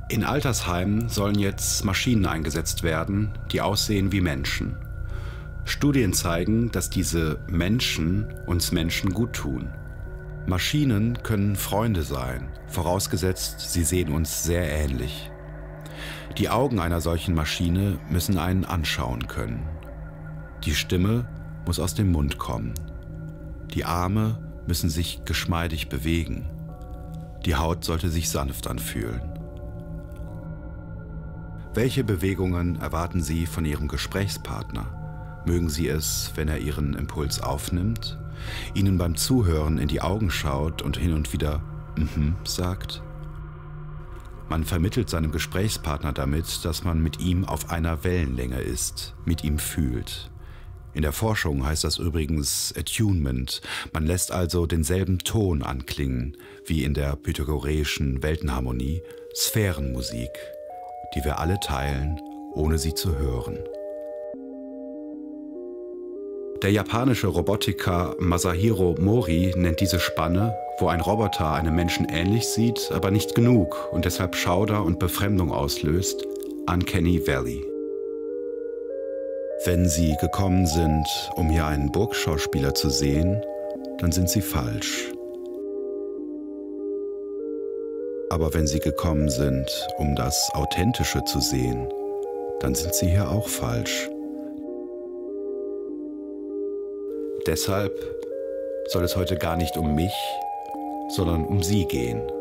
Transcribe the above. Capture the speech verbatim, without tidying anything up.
In Altersheimen sollen jetzt Maschinen eingesetzt werden, die aussehen wie Menschen. Studien zeigen, dass diese Menschen uns Menschen gut tun. Maschinen können Freunde sein, vorausgesetzt, sie sehen uns sehr ähnlich. Die Augen einer solchen Maschine müssen einen anschauen können. Die Stimme muss aus dem Mund kommen. Die Arme müssen sich geschmeidig bewegen. Die Haut sollte sich sanft anfühlen. Welche Bewegungen erwarten Sie von Ihrem Gesprächspartner? Mögen Sie es, wenn er Ihren Impuls aufnimmt, Ihnen beim Zuhören in die Augen schaut und hin und wieder mhm sagt? Man vermittelt seinem Gesprächspartner damit, dass man mit ihm auf einer Wellenlänge ist, mit ihm fühlt. In der Forschung heißt das übrigens Attunement. Man lässt also denselben Ton anklingen wie in der pythagoreischen Weltenharmonie, Sphärenmusik, die wir alle teilen, ohne sie zu hören. Der japanische Robotiker Masahiro Mori nennt diese Spanne, wo ein Roboter einem Menschen ähnlich sieht, aber nicht genug und deshalb Schauder und Befremdung auslöst, Uncanny Valley. Wenn Sie gekommen sind, um hier einen Burgschauspieler zu sehen, dann sind Sie falsch. Aber wenn Sie gekommen sind, um das Authentische zu sehen, dann sind Sie hier auch falsch. Deshalb soll es heute gar nicht um mich, sondern um Sie gehen.